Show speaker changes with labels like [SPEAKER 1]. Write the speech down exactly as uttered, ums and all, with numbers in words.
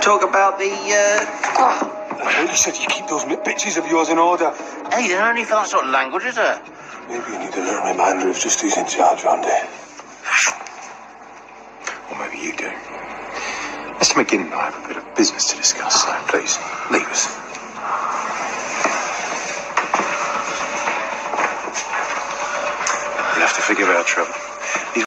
[SPEAKER 1] talk about the, uh... Oh.
[SPEAKER 2] I thought you said you keep those bitches of yours in order.
[SPEAKER 1] Hey, they're only for that sort of language, is there?
[SPEAKER 2] Maybe you need a little reminder of just who's in charge around here.
[SPEAKER 3] Or maybe you do. Mister McGinn and I have a bit of business to discuss, so please, leave us. You'll have to forgive our trouble.